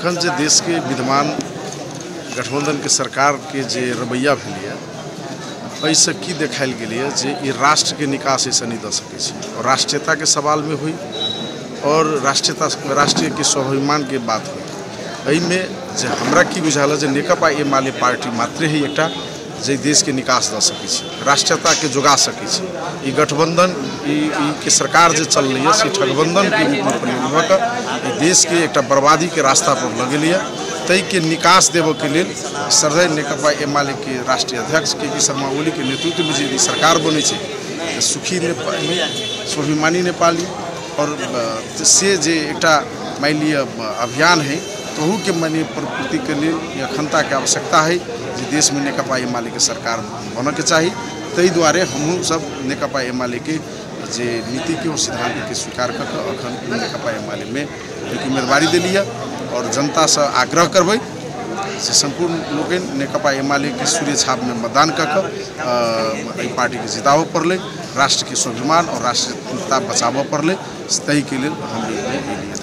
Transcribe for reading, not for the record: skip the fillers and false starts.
अखन जे देश के विद्यमान गठबंधन के सरकार के जे रवैया भेलिए एहिसँ की देखायल गेलिए जे ई राष्ट्र के निकास ऐसे नहीं दऽ सकै छै और राष्ट्रीयता के सवाल में हुई और राष्ट्रीय के स्वाभिमान के बात हुई। एहिमे जे हमरा की बुझायल जे नेकपा एमाले पार्टी मात्रे ही एकटा जे देश के निकास दऽ सकै छै, राष्ट्रीयता के जोगा सकै छै। ई गठबंधन के सरकार जे चल रही है से ठगबंधन के रूप में प्रयोग भऽ कऽ देश के एकटा बर्बादी के रास्ता पर लगेलिए। तई के निकास देव के लिए सरदय नेकपा एमाले के राष्ट्रीय अध्यक्ष के शर्मा ओली के नेतृत्व में जी सरकार बने सुखी नेपाली स्वाभिमानी नेपाली और से जे एकटा मान लिया अभियान है तहू के मानी प्रकृति के लिए अखंडता के आवश्यकता है जे देश में नेकपा एमाले के सरकार बन के चाहिए। तई द्वारे हमहूँ सब नेकपा एमाले के जे नीति के और सिद्धांत के स्वीकार करके अखन नेकपा एमाले में एक उम्मीदवारी दिली है और जनता से आग्रह करबै से संपूर्ण लोग नेकपा एमाले के सूर्य छाप में मतदान करके पार्टी के जिताव पड़े, राष्ट्र के स्वाभिमान और राष्ट्रीयता बचाव पड़े। तही के लिए हम